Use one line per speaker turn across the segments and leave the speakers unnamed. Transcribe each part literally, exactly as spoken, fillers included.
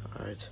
All right.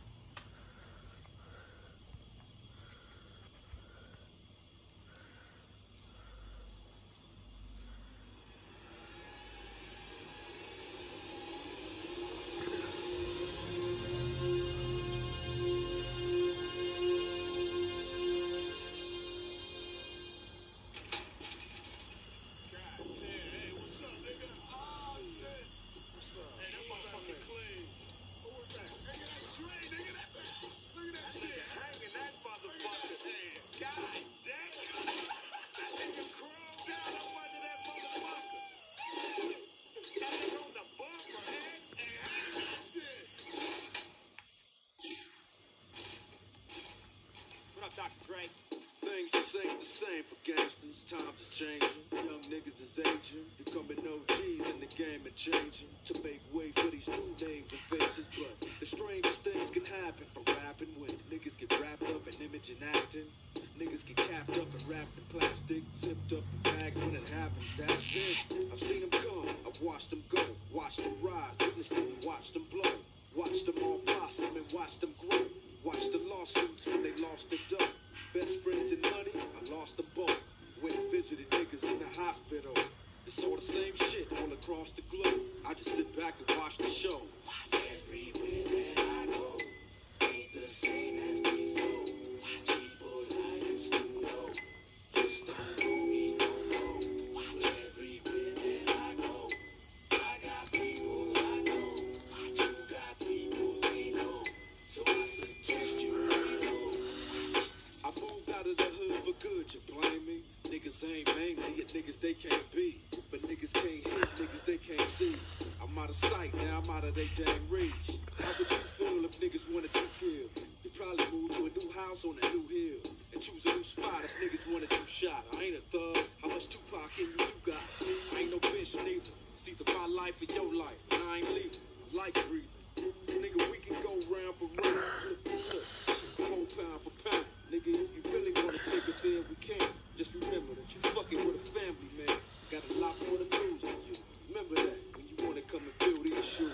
Doctor Dre. Things just ain't the same for gangsters. Times is changing. Young niggas is aging. Becoming O Gs in the game and changing. To make way for these new names and faces. But the strangest things can happen for rapping when niggas get wrapped up in image and acting. Niggas get capped up and wrapped in plastic. Zipped up in bags when it happens. That's it. I've seen them come. I've watched them go. Watched them rise. Witnessed them and watched them blow. Watched them all blossom and watched them grow. Watch the lawsuits when they lost their dough. Best friends and money, I lost them both. Went and visited niggas in the hospital. It's all the same shit all across the globe. I just sit back and watch the show. Everywhere that I go, ain't the same as before. Watch people I used to know. Just don't know me no more. Watch everywhere that I go. I got people I know. Watch you got people they know. So I suggest you know. I moved out of the hood for good, you blame me? Niggas ain't mainly at niggas they can't be. But niggas can't hit, niggas they can't see. I'm out of sight, now I'm out of they damn reach. How would you feel if niggas wanted you killed? You probably move to a new house on a new hill. And choose a new spot if niggas wanted you shot. I ain't a thug, how much Tupac in you you got? I ain't no bitch neither. It's either my life or your life, and I ain't leaving. I like breathing. This nigga, we can go round for round, flip for flip, whole pound for pound. Nigga, if you really wanna take it there, we can. Just remember that you fucking with a family, man. Got a lot more to lose than you. Remember that when you wanna come and fill these shoes.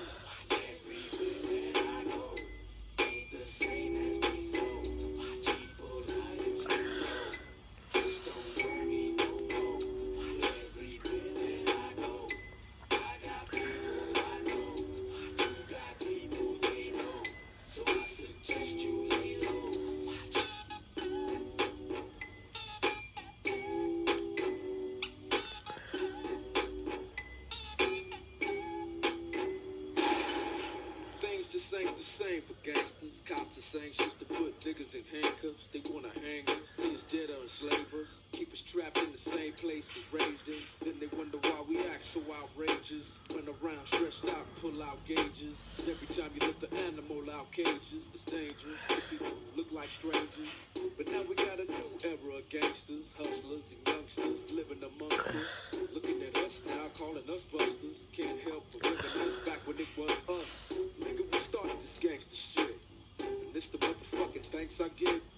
Everywhere that I go, ain't the same as before. Watch people I used to know. Just don't know me no more. Everywhere that I go, I got people I know. Watch you got people they know. So I suggest you lay low. Watch. Things just ain't the same for gangsters. Cops just anxious to put niggas in handcuffs. They wanna hang us, see us dead or enslave us. Keep us trapped in the same place we raised in. Then they wonder why we act so outrageous. Run around stretched out, pull out gauges. Every time you let the animal out cages, it's dangerous. The people look like strangers. But now we got a new era of gangsters, hustlers and youngsters living amongst us. Looking at us now, calling us busters. Can't help but reminisce back when it was us. Nigga, we started this gangster shit. And this the motherfucking thanks I get.